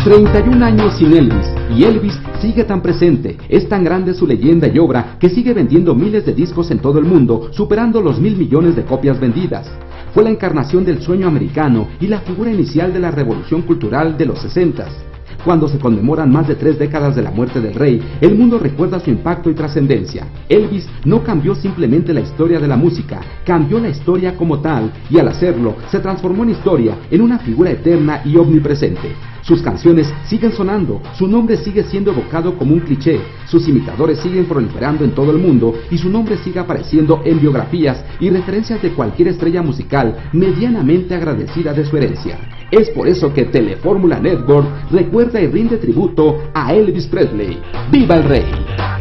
31 años sin Elvis, y Elvis sigue tan presente. Es tan grande su leyenda y obra que sigue vendiendo miles de discos en todo el mundo, superando los 1.000 millones de copias vendidas. Fue la encarnación del sueño americano y la figura inicial de la revolución cultural de los 60s. Cuando se conmemoran más de 3 décadas de la muerte del rey, el mundo recuerda su impacto y trascendencia. Elvis no cambió simplemente la historia de la música, cambió la historia como tal, y al hacerlo, se transformó en historia, en una figura eterna y omnipresente. Sus canciones siguen sonando, su nombre sigue siendo evocado como un cliché, sus imitadores siguen proliferando en todo el mundo y su nombre sigue apareciendo en biografías y referencias de cualquier estrella musical medianamente agradecida de su herencia. Es por eso que Telefórmula Network recuerda y rinde tributo a Elvis Presley. ¡Viva el Rey!